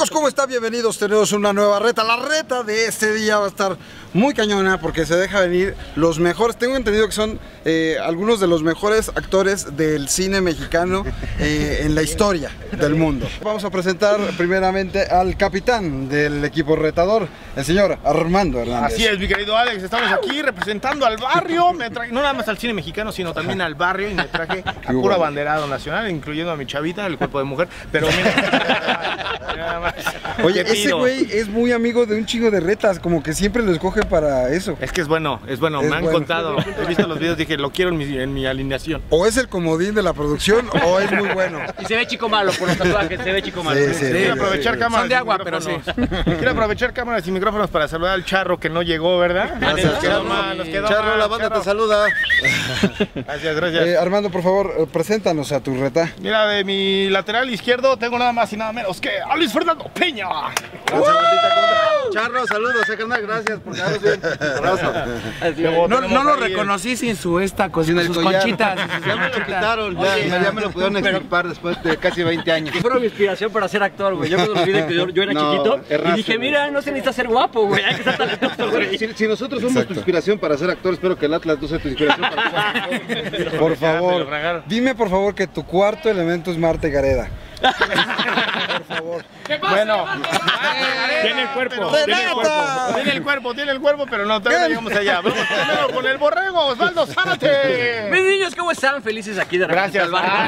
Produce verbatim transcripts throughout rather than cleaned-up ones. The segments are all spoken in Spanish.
Amigos, ¿cómo están? Bienvenidos, tenemos una nueva reta. La reta de este día va a estar muy cañona porque se deja venir los mejores. Tengo entendido que son eh, algunos de los mejores actores del cine mexicano eh, en la historia del mundo. Vamos a presentar primeramente al capitán del equipo retador, el señor Armando Hernández. Así es, mi querido Alex, estamos aquí representando al barrio, me traje, no nada más al cine mexicano, sino también al barrio, y me traje a puro abanderado nacional, incluyendo a mi chavita, el cuerpo de mujer, pero mira, nada más. Oye, ese güey es muy amigo de un chingo de retas, como que siempre lo escoge para eso. Es que es bueno, es bueno, es me han bueno. contado, he visto los videos, dije, lo quiero en mi, en mi alineación. O es el comodín de la producción, o es muy bueno. Y se ve chico malo por los tatuajes, se ve chico malo. Sí, sí, Quiero sí, aprovechar sí, cámaras. Son de agua, pero sí. Quiero aprovechar cámaras y micrófonos para saludar al Charro que no llegó, ¿verdad? Gracias, nos quedó Charro. mal, nos quedó Charro, mal, la banda Charro. te saluda. Gracias, gracias. Eh, Armando, por favor, eh, preséntanos a tu reta. Mira, de mi lateral izquierdo tengo nada más y nada menos que a Luis Fernando Peña. Gracias, Charro, saludos, eh, carnal, gracias por quedarnos bien. Abrazo. No, no lo reconocí sin su esta, con Sin el sus collar. conchitas. Ya me lo quitaron, ya, Oye, ya, ya me lo pudieron extirpar después de casi veinte años. Fueron mi inspiración para ser actor, güey. Yo me olvidé que yo, yo era No, chiquito erraste, y dije, güey. mira, no se necesita ser guapo, güey. Hay que ser talentoso, güey. Si, si nosotros somos Exacto. tu inspiración para ser actor, espero que el Atlas no sea tu inspiración para ser Por favor, dime por favor que tu cuarto elemento es Marta Gareda. Por favor. Bueno, tiene el cuerpo, tiene el cuerpo, tiene el cuerpo, tiene el cuerpo, pero no, todavía no llegamos allá. Vamos primero con el borrego, Osvaldo Zárate. Mis niños, ¿cómo están? Felices aquí de Gracias.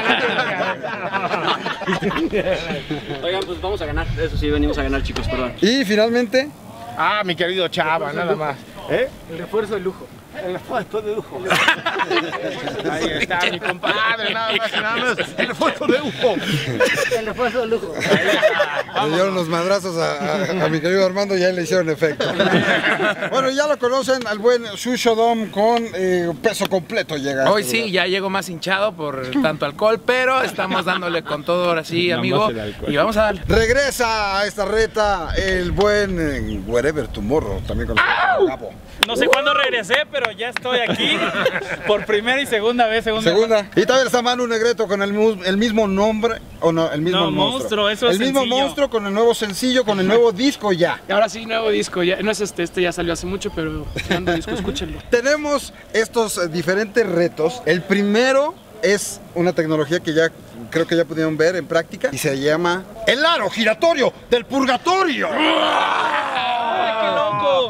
Oigan, pues vamos a ganar. Eso sí, venimos a ganar, chicos, perdón. Y finalmente, Ah, mi querido Chava, nada más. ¿Eh? El refuerzo de lujo. El refuerzo de lujo. Ahí está mi compadre, nada más y nada menos. El refuerzo de lujo. El refuerzo de lujo. le dieron los madrazos a, a- a mi querido Armando y ya le hicieron efecto. Bueno, ya lo conocen, al buen Shusho Dom con eh, peso completo llega. a Hoy este sí, lugar. ya llego más hinchado por tanto alcohol, pero estamos dándole con todo ahora sí, amigo. Y vamos a darle. Regresa a esta reta el buen eh, Wherever Tomorrow, también con el Gabo. No sé cuándo regresé, pero ya estoy aquí por primera y segunda vez. Segunda. Segunda. Y también está Manu Negreto con el, mu- el mismo nombre, o no, el mismo No, monstruo. monstruo, eso es El mismo sencillo. monstruo con el nuevo sencillo, con el nuevo disco ya. Y ahora sí, nuevo disco, ya, no es este, este ya salió hace mucho, pero segundo disco, escúchenlo. Tenemos estos eh, diferentes retos. El primero es una tecnología que ya creo que ya pudieron ver en práctica y se llama el aro giratorio del purgatorio. ¡Qué loco!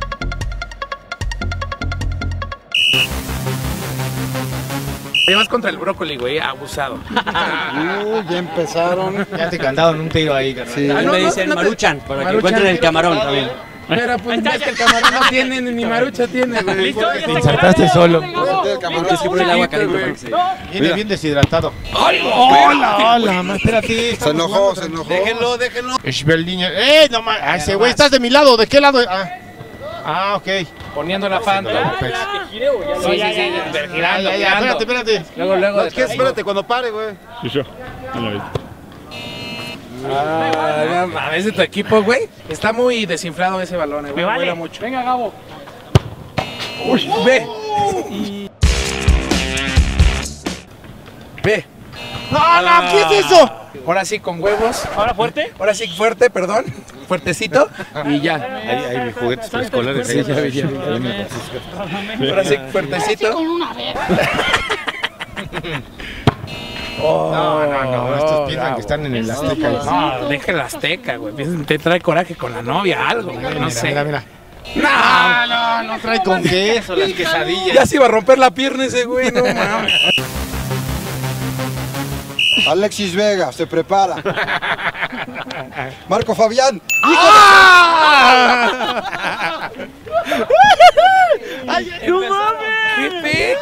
Además contra el brócoli, güey, abusado. Uy, ya empezaron. Ya te cantaron un tiro ahí, carnal. Sí. A mí no, me no, dicen no te- Maruchan, para que Maruchan. encuentren el camarón también. Pero pues es que el camarón no tiene, ni marucha tiene, güey. ¿Listo? ¿Ya se insertaste solo. El camarón. Es que por el agua caliente para que se... Viene bien deshidratado. Hola, hola, más espérate. Se enojó, se enojó. Déjenlo, déjenlo. Esbeldiño. ¡Eh, no más! Ah, ese güey, estás de mi lado, ¿de qué lado? Ah, ah ok. Poniendo la fanta. ¿Que gire o ya? Sí, sí, sí. Ya, Girando, ya, ya, girando. espérate, espérate. Luego, luego. Es que espérate cuando pare, güey. Ah, a veces tu equipo, güey, está muy desinflado ese balón, güey. Me vale. Vuela mucho. Venga, Gabo. Ve. Ve. ¡No, no! ¿Qué es eso? Ahora sí con huevos. ¿Ahora fuerte? Ahora sí fuerte, perdón. Fuertecito. Y ya. Ahí, ahí, mis juguetes preescolares. Sí, ya vi, ya vi. Ahora sí fuertecito. Oh, No, no, no, estos piensan bravo. que están en el Azteca. No, deja el Azteca, güey. Te trae coraje con la novia, algo, güey. No Mira, sé. mira, mira. No, No, no, no trae con queso las quesadillas. ya se iba a romper la pierna ese güey, no mames. Alexis Vega se prepara. Marco Fabián. ¡No mames! ¡Qué pix!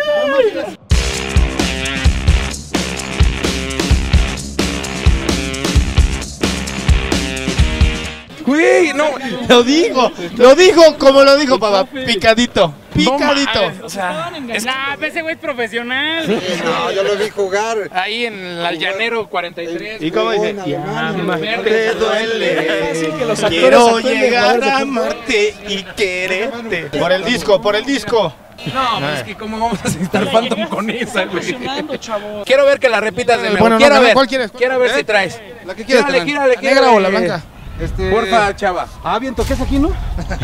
Güey, no. Lo dijo, lo dijo como lo dijo, papá. Picadito, No picadito. mames, o sea, es Nah, ese güey es profesional. No, yo lo vi jugar. ahí en el Llanero cuarenta y tres. ¿Y cómo dice? Jugó en Alemania. Te duele. que los actores Quiero actúen de llegar jugadores de a fútbol. amarte y quererte. Por el disco, por el disco. No, pues es que cómo vamos a citar Phantom con esa, güey. Emocionando, chavo. Quiero ver que la repitas de nuevo. Bueno, no, quiero no, ver. ¿cuál quieres? Quiero ver ¿Eh? si traes. La que quieras. Gírale, gírale, ¿La gírale. negra o la blanca? Este... Porfa, chava. Ah, bien, toques aquí, ¿no?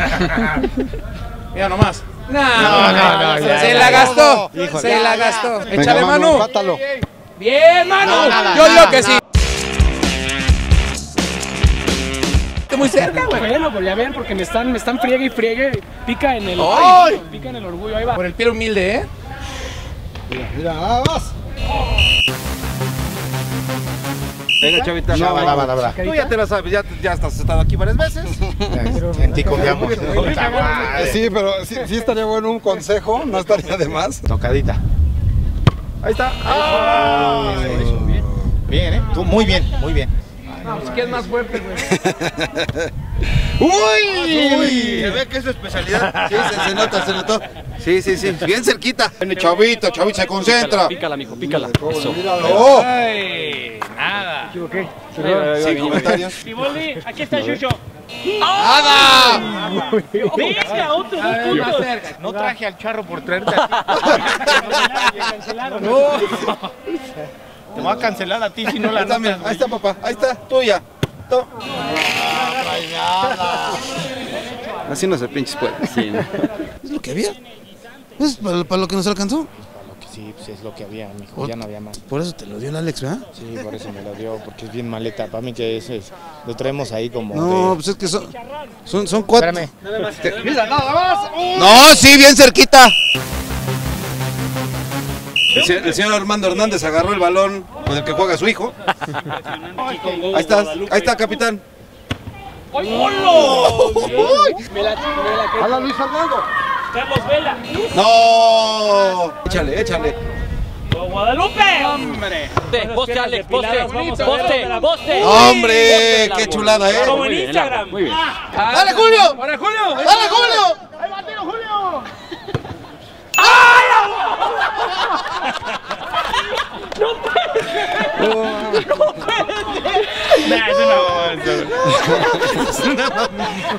Mira nomás. No, no, no, se ya, se ya, la ya. gastó. Híjole. Se la gastó. Venga, Échale, Manu, Manu. empátalo. Bien, Manu. No, nada, Yo digo nada, que nada. sí. Estoy muy cerca, güey. Bueno, pues ya ven, porque me están, me están friegue y friegue. Pica en el. ¡Ay! Pica en el orgullo, ahí va. Por el pie humilde, ¿eh? Mira, nada más. Venga, chavita. No, va, va, va, va. Tú ya te la sabes, ya, ya has estado aquí varias veces. En ti confiamos. Sí, pero sí, sí estaría bueno un consejo, no estaría de más. Tocadita. Ahí está. Ay. Bien, ¿eh? Tú, muy bien, muy bien. No, pues ¿quién es más fuerte, güey? ¡Uy! Uy. Se ve que es su especialidad. Sí, se, se nota, se notó. Sí, sí, sí. Bien cerquita. Chavita, chavita, se concentra. Pícala, mijo, pícala. Eso. ¡Oh! Ay, nada. Me equivoqué. Sí, comentarios. Tiboldi, aquí está Chucho. ¡Nada! Venga, otro, dos puntos. No traje al charro por traerte. Cancelaron. Te voy a cancelar a ti si no la Ahí está, mira, notas. ahí está, papá. Ahí está, tuya. To- Así no se pinches puede. Sí, ¿no? Es lo que había. Es para, para lo que nos alcanzó. Sí, pues es lo que había, mijo, ya no había más. Por eso te lo dio el Alex, ¿verdad? Sí, por eso me lo dio, porque es bien maleta. Para mí que ese es, lo traemos ahí como No, de... pues es que son, son, son cuatro. Espérame. Mira, nada más. No, sí, bien cerquita. El, se- el señor Armando Hernández agarró el balón con el que juega su hijo. Ahí está, ahí está, capitán. Me la, me la ¡Hala, Luis Fernando! Carlos Vela. No. Échale, échale. Guadalupe. Hombre. Poste, Alex, poste. Poste, poste. Hombre, qué chulada, ¿eh? Como en Instagram. Muy bien. ¡Dale, Julio! ¡Para Julio! ¡Dale, Julio! Nah, eso no.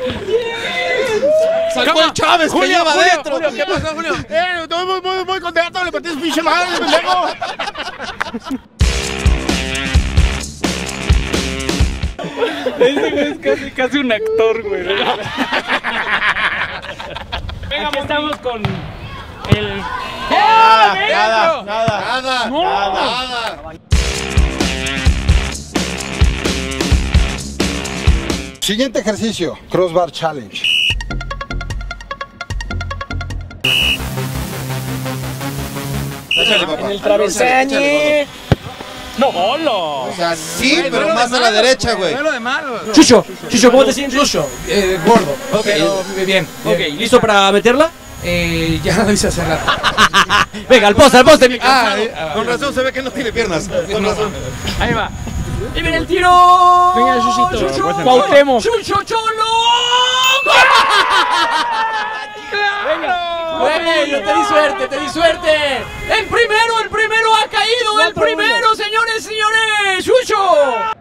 ¡Sacó el Chávez que lleva adentro! Julio, ¿qué pasó, Julio? ¡Eh! Estoy muy, muy, muy contento, le partí su pinche madre, pendejo. Ese güey es casi, casi un actor, güey. Venga, aquí estamos con el... Nada, ¡Eh, nada, dentro! nada. Nada, No. nada. Siguiente ejercicio, Crossbar Challenge. Échale, papá. En el travesañe. ¡No, holo! O sea, sí, pero más a la derecha, güey. No es lo de malo. Chucho, Chucho, ¿cómo te sientes? Chucho, eh, gordo. Ok, bien, bien. Ok, ¿listo para meterla? Eh, ya lo hice hace rato. Venga, al poste, al poste, mi Ah, eh, ah, Con razón se ve que no tiene piernas. Con razón. Ahí va. ¡Y viene el tiro! Venga, Chuchito. Chucho. Cuauhtémoc. ¡Chucho Cholo! Venga. Güey, yo te di suerte, te di suerte. El primero, el primero ha caído, el Cuatro, primero, señores, señores. ¡Chucho!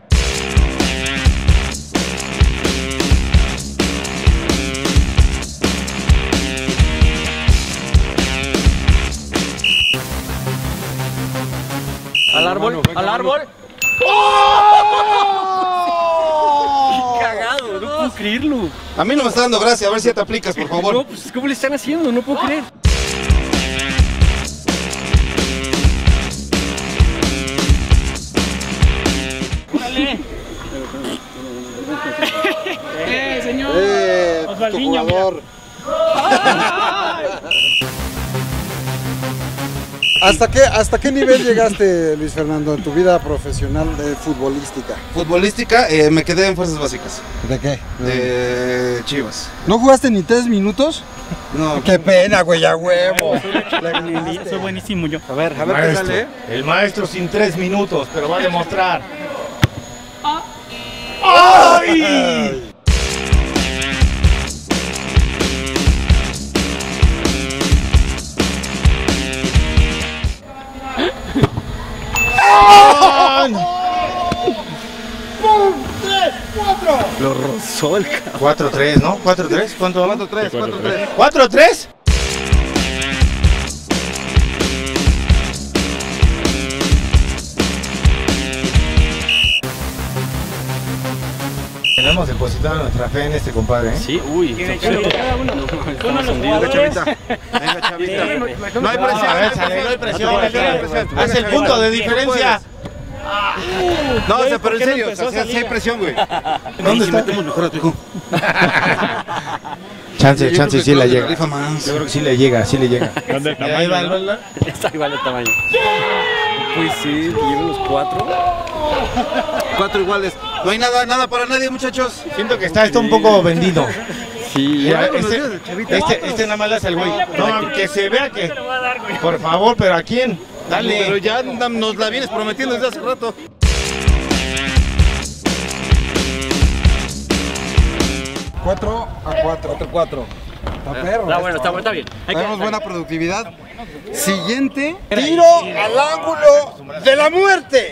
Al árbol, al árbol. Cagado, no puedo creerlo. A mí no me está dando gracia, a ver si te aplicas, por favor. No, pues ¿cómo le están haciendo? No puedo creer. Dale. Eh, señor. Eh, tu Osvaldinho, jugador. ¿Hasta qué, ¿Hasta qué nivel llegaste, Luis Fernando, en tu vida profesional de futbolística? Futbolística, eh, me quedé en fuerzas básicas. ¿De qué? De Chivas. ¿No jugaste ni tres minutos? No. ¡Qué pena, güey, a huevo! Soy buenísimo yo. A ver, a ver qué sale. El maestro sin tres minutos, pero va a demostrar. ¡Ay! Lo rozó el cabrón. cuatro tres, ¿no? cuatro tres, ¿cuánto vamos? cuatro tres, cuatro tres. ¿cuatro tres? hemos depositado nuestra fe en este compadre, ¿eh? Sí, uy. Cada uno. Uno de los Venga, jugadores. chavita. Venga, chavita. No hay No, a presión, ver, no hay sale, no hay presión. presión. Haz el punto de diferencia. No, o sea, ¿por pero en qué no serio, o empezó sea, esa sí hay liga? presión, güey. ¿Dónde está? Metemos mejor a tu hijo. Chance, Yo chance creo sí que le Claudio llega. la rifa más. Yo creo que sí le llega, sí le llega. ¿Dónde el Mira, ahí va, tamaño, no? ¿no? Está igual el tamaño. Pues sí, que lleven los cuatro. Cuatro iguales. No hay nada, nada para nadie, muchachos. Siento que está esto un poco vendido. Sí. Mira, este, este, este nada más le hace el güey. No, que se vea que. Por favor, pero ¿a quién? Pero Dale. ya nos la vienes prometiendo desde hace rato. cuatro a cuatro. cuatro cuatro. Está perro. Está bueno, está bueno, está bien. Hay que- Tenemos buena productividad. Siguiente, tiro al ángulo de la muerte.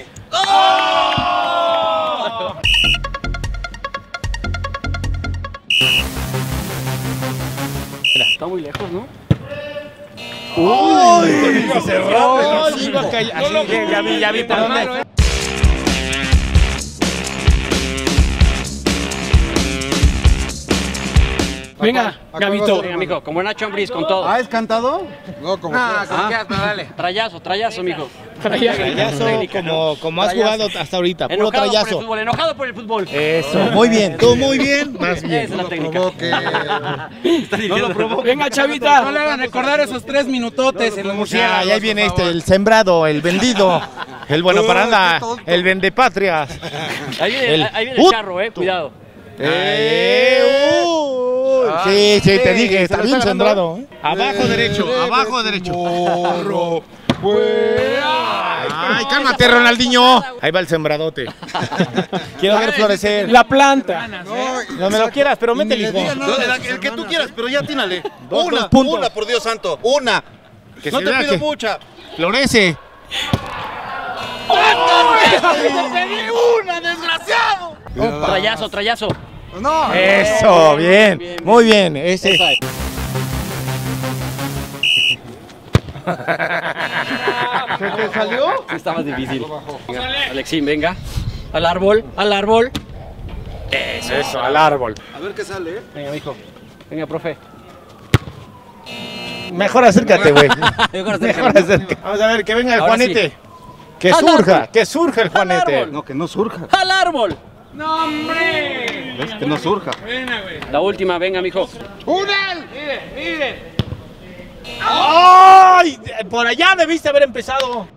Está muy lejos, ¿no? Cerrado. Sí, iba a caer. Así, ya vi, ya vi por dónde. Venga, Acá Gabito. Venga, mijo, como Nacho Ambriz con todo. ¿Ah, es cantado? No, como Ah, quieras. dale. Trayazo, trayazo, mijo. Trayazo, como, como has jugado hasta ahorita. Puro Enojado por el trayazo. fútbol, enojado por el fútbol. Eso, muy bien. Tú muy bien. Más Esa bien. es la técnica. Provoque. Está diciendo. Venga, chavita. No le hagan recordar esos tres minutotes en los Ya, murciélagos, ya viene por este, favor. el sembrado, el vendido, el bueno para nada, el vendepatrias. Ahí viene, El- ahí viene el ¡Ut! charro, eh, cuidado. Eh, uy. Sí, sí, te dije, está bien sembrado. ¿eh? Abajo Eh, derecho, eh, abajo tu derecho. morro. Ay, cálmate, Ronaldinho. Ahí va el sembradote. Quiero ver florecer. La planta. No me lo quieras, pero métele. hijo. No, el, el que tú quieras, pero ya atínale. Dos, Una, dos puntos. una, por Dios santo. Una. Que No se te vea pido que mucha. florece. Trayazo, trayazo. No. Eso, bien, bien, muy bien. Ese. Esa es. ¿Se te salió? Sí, está más difícil. Venga, Alexín, venga. Al árbol, al árbol. Eso. Eso, al árbol. A ver qué sale, ¿eh? Venga, mijo. Venga, profe. Mejor acércate, güey. Mejor acércate. Mejor acércate. Vamos a ver, que venga el Ahora Juanete. sí. Que Al surja, árbol. que surja el Juanete. árbol. No, que no surja. Al árbol. ¡No, hombre! ¿Ves? Que no surja. Buena, güey. La última, venga, mijo. Mire, mire. ¡Ay! Por allá debiste haber empezado.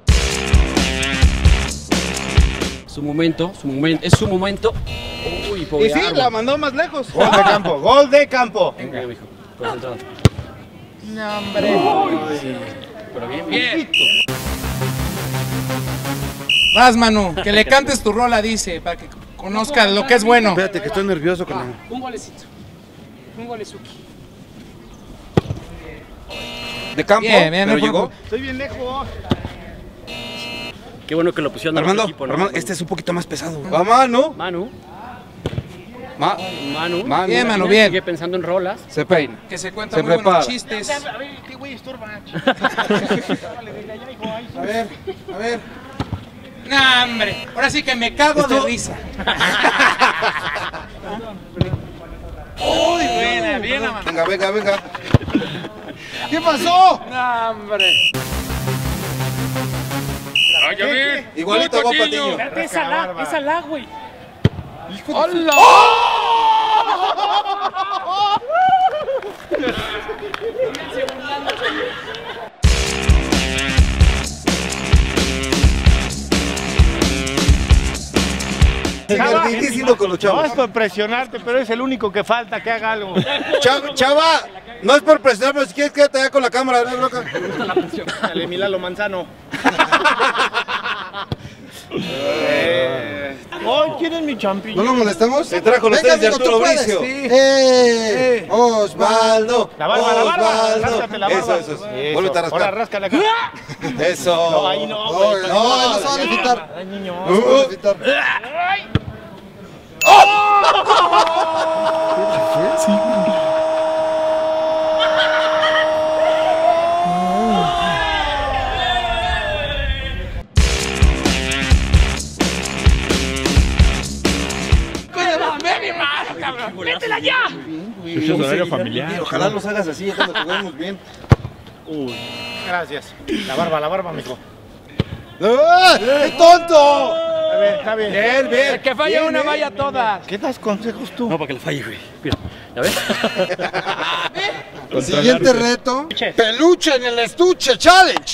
Su momento, su momento, es su momento. Uy, pobre Y sí, árbol. la mandó más lejos. Gol de campo, gol de campo. Venga, mijo. Concentrado. Pero bien, Bien. Vas, Manu, que le cantes tu rola, dice, para que conozcas lo que es bueno. Espérate, que estoy nervioso con él. Un golecito. Un golezuki. De campo. Bien, bien, pero no, llegó. Estoy bien lejos. Qué bueno que lo pusieron al Armando, equipo, ¿no? Armando, este es un poquito más pesado. Va, mano. Manu, Ma- Manu. Manu. Bien, Manu, Sigue bien. pensando en rolas. Se peina. Que se cuentan Se muy buenos prepara. chistes. A ver, qué güey estorba. A ver, a ver. No, hombre. Ahora sí que me cago de risa. Uy, buena, bien, Amanda. Venga, venga, venga. ¿Qué pasó? No, hombre. Ay, ya vi. Igualito Puto va niño. Patiño. Espérate, esa la, esa la, güey. ¡Hola! Divertidísimo con los No chavos. es por presionarte, pero es el único que falta que haga algo. Chava, chava, no es por presionar, pero si quieres quédate allá con la cámara, ¿no, loca? Dale, Milalo Manzano. Ay, ¿quién es mi ¿No champiñón? lo molestamos? Se trajo los Venga, tenis de amigo, tú Arturo puedes. Bricio. Sí. ¡Eh! Osvaldo. La barba, la barba. Osvaldo. Ráscate la barba. Eso, eso. eso. Vuelve a Ahora rascar. ráscale acá. Eso. No, ahí no. No, güey. no, no se va a necesitar. Ay, niño. No se va a necesitar. ¡Ven, mi madre! métela ya! Es horario familiar. Ojalá los hagas así, cuando juguemos bien. Uy. Gracias. La barba, la barba, mijo. ¡Qué tonto! Está bien, está bien. Bien, bien. El que falla Bien, una, bien. vaya todas. ¿Qué das consejos tú? No, para que le falle, güey. Mira, ¿ya ves? El siguiente reto, peluche en el estuche challenge.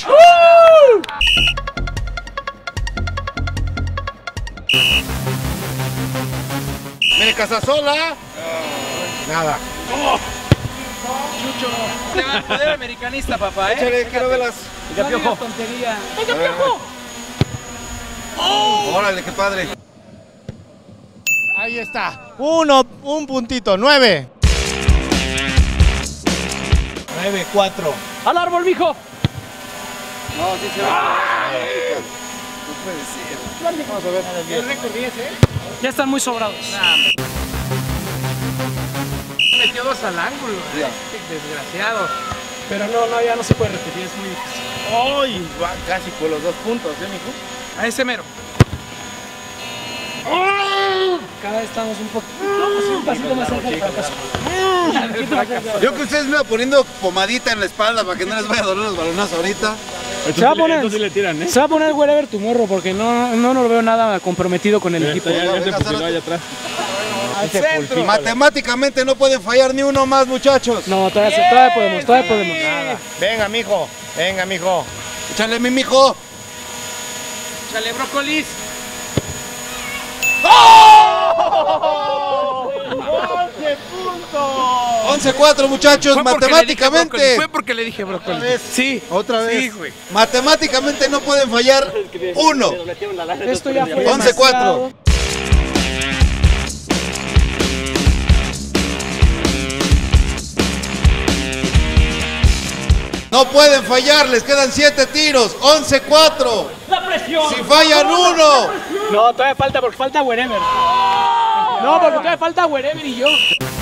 Mire, Casasola. Nada. Chucho. Te va a poder americanista, papá, ¿eh? Échale, quiero verlas. No digas tontería. ¡Venga, Piojo! Órale, qué padre. Ahí está. Uno, un puntito. Nueve. Nueve, cuatro. ¡Al árbol, mijo! No, sí se va. No puede ser. Vamos a ver. El récord diez, ¿eh? Ya están muy sobrados. Metió dos al ángulo. Ya. Qué desgraciado. Pero no, no, ya no se puede repetir, es muy difícil. ¡Ay! Va casi por los dos puntos, ¿eh, mijo? A ese mero. Cada vez estamos un poquito, un pasito más cerca del fracaso. Yo creo que ustedes me van poniendo pomadita en la espalda para que no les vaya a doler los balonazos ahorita. Se va a poner, Entonces le tiran, ¿eh? se va a poner wherever tu morro porque no, no, no lo veo nada comprometido con el Ya equipo. está, ya, ya se fusiló allá atrás. Al centro. Matemáticamente no pueden fallar ni uno más, muchachos. No, todavía, se- todavía podemos, todavía podemos. Nada. Venga, mijo. Venga, mijo. Échale, mi mijo. Chale, brócolis. ¡once puntos! once cuatro, muchachos. Fue porque le dije brócolis, Matemáticamente. Fue porque le dije brócolis. Sí, otra vez. Sí, güey. Matemáticamente no pueden fallar uno. Esto ya fue once cuatro. demasiado. No pueden fallar, les quedan siete tiros. once cuatro. ¡La presión! Si fallan uno. No, todavía falta porque falta wherever. No, porque todavía falta wherever y yo.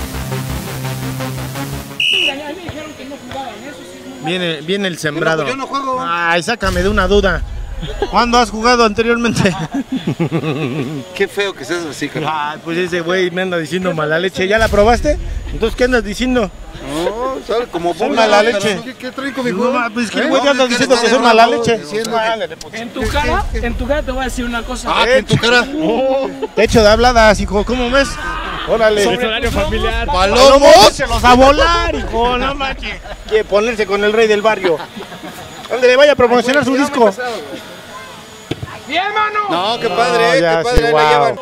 Viene, viene el sembrado. Yo no juego. Ay, sácame de una duda. ¿Cuándo has jugado anteriormente? Qué feo que seas así, carnal. Ay, pues ese güey me anda diciendo mala leche. ¿Ya la probaste? Entonces, ¿qué andas diciendo? No, sabe como Soy burla, mala pero leche. ¿Qué, qué traen con mi No, juego? ma, pues que el ¿Eh? güey te No, anda es que diciendo está que soy de mala bravo, leche. diciendo que- Ándale, pues. En tu cara, en tu cara te voy a decir una cosa. Ah, en tu cara. Te echo de habladas, hijo. ¿Cómo ves? Órale. Es horario familiar. ¡Palomos! ¡Échalos a volar, hijo! No manches. Quiere ponerse con el rey del barrio. Ándale, vaya a promocionar su disco. ¡Bien, mano! No, qué padre, No, eh, ya, qué padre, sí, ahí wow. la llevan.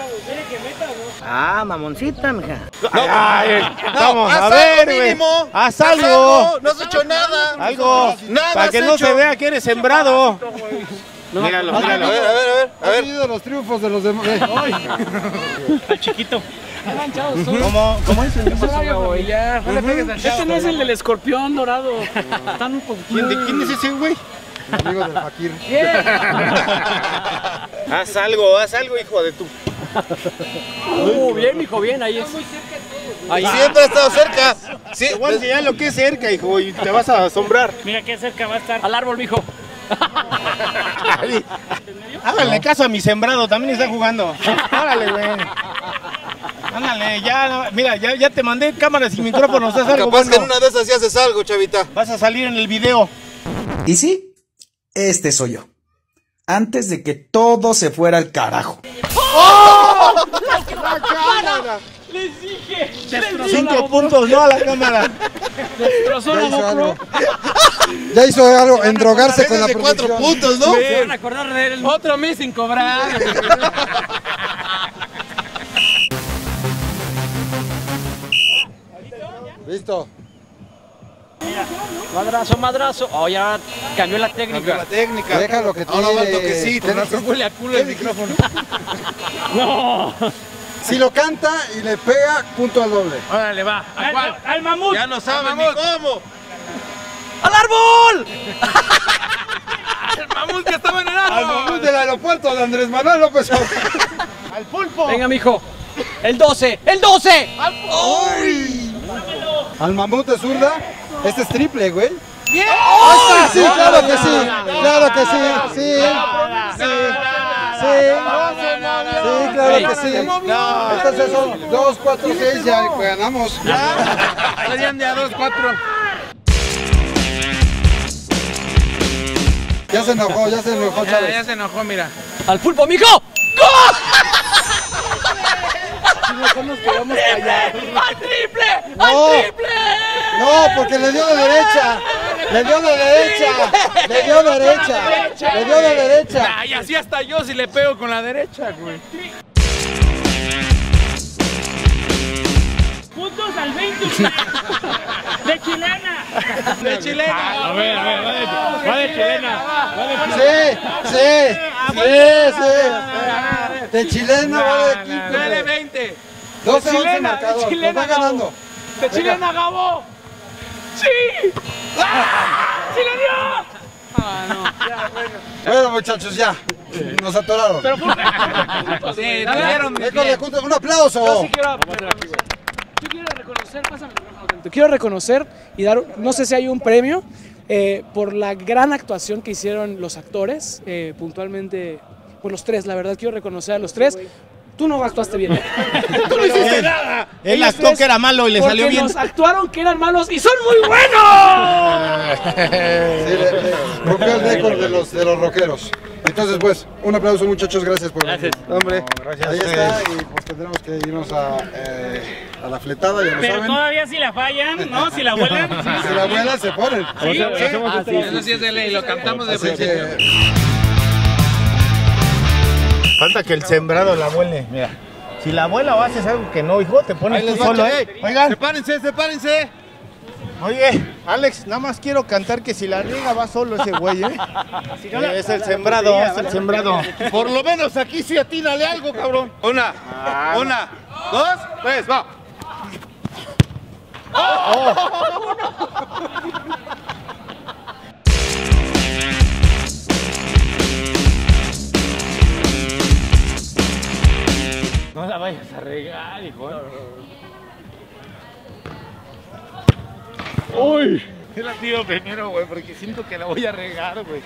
Ah, mamoncita, mija. Ay, vamos, haz a ver, algo güey. mínimo. Haz algo. No has hecho nada. Algo. Nada Para has que no hecho. se vea que eres sembrado. Míralo, A ver, a míralo. ver, a ver, a ¿Has ver. vivido los triunfos de los demás? Al chiquito. ¿Cómo, cómo es el Es horario familiar. No le pegues al chavo. Este no es el del escorpión dorado. Están un poquito. ¿Quién, de quién es ese güey? Amigo del Fakir. Haz algo, haz algo, hijo de tu. Uh, bien, mijo, bien, ahí es. Ahí siempre ha estado cerca. Sí, Te voy a enseñar lo que es cerca, hijo, y te vas a asombrar. Mira qué cerca va a estar. Al árbol, mijo. Háganle caso a mi sembrado, también está jugando. Órale, güey. Ándale, ya, mira, ya, ya te mandé cámaras y micrófonos, haz algo capaz que en bueno. una de esas sí haces algo, chavita. Vas a salir en el video. Y sí, este soy yo. Antes de que todo se fuera al carajo. Les dije. Cinco puntos, no a la cámara. Destrozó la Ya hizo GoPro. algo. Ya hizo algo en drogarse con la de cuatro producción. puntos, ¿no? Se van a acordar de él. Otro mes sin cobrar. Listo. Madrazo, madrazo. Oh, ya cambió la Cambió técnica. la técnica. Déjalo que Ahora va el tire. toquecito. Huele a culo el micrófono. No. Si lo canta y le pega, punto al doble. Órale, va. ¿A cuál? Al, al mamut. Ya no saben ni cómo. ¡Al árbol! El mamut que estaba en el Al árbol. mamut del aeropuerto de Andrés Manuel López Obrador. Al pulpo. Venga, mijo. El doce, el doce. Al mamut de zurda. Este es triple, güey. ¡Bien! ¡Ah, sí, claro que sí! ¡Claro que sí! ¡Sí! ¡Sí! ¡Sí! no, no. Sí, claro que sí. No. Entonces son dos, cuatro, seis, ya ganamos. Ya. Serían de a dos, cuatro. Ya se enojó, ya se enojó, Ya, Chávez. ya se enojó, mira. ¡Al pulpo, mijo! Mejor nos quedamos callados. ¡Al triple! No. ¡Al triple! No, porque le dio de derecha. Le dio de derecha. Le dio de derecha. Le dio de derecha. Ay, así hasta yo si le pego con la derecha, güey. Puntos al veinte. De chilena. De chilena. A ver, a ver, va de, va de chilena. Va de Sí, sí, sí, sí. De chilena va de equipo. nueve veinte. doce once chilena, marcador. Nos chilena, va ganando. De chilena, Gabo. ¡Sí! ¡Ah! ¡Sí le dio! Ah, no. Ya, bueno. Bueno, muchachos, ya. Nos atoraron. Pero fue... Sí, te dieron mis École, diez. juntos, un aplauso. Yo sí quiero, yo quiero reconocer, pásame el micrófono, Kento. Quiero reconocer y dar, no sé si hay un premio eh, por la gran actuación que hicieron los actores, eh, puntualmente por los tres, la verdad quiero reconocer a los tres. Tú no actuaste bien. Tú no hiciste nada. Él actuó que era malo y le salió bien. Porque nos actuaron que eran malos y son muy buenos. Sí, le, le rompió el récord de los, de los rockeros. Entonces, pues, un aplauso, muchachos. Gracias por venir. Hombre, Ahí está. Y pues tendremos que irnos a, eh, a la fletada, ya lo Pero saben. todavía si la fallan, ¿no? Si la vuelan. Sí, Si la abuela se ponen. Sí, sí. Ah, sí, eso sí es de ley, lo cantamos de Así principio. que, falta que el sembrado la vuele. Mira, si la abuela o haces algo que no, hijo, te pones tú solo, ¿eh? Oigan. Sepárense, sepárense. Oye, Alex, nada más quiero cantar que si la riega va solo ese güey, ¿eh? Eh, es el sembrado, es el sembrado. Por lo menos aquí sí atínale algo, cabrón. Una, una, dos, tres, va. No la vayas a regar, hijo. Uy, yo la tiro primero, güey, porque siento que la voy a regar, güey.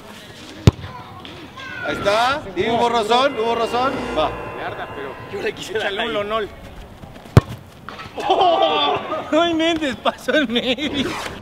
Ahí está. Y hubo razón, hubo razón. Va. Yo le quisiera Échale un lonol. ¡Oh! ¡Ay, Méndez! Pasó el medio.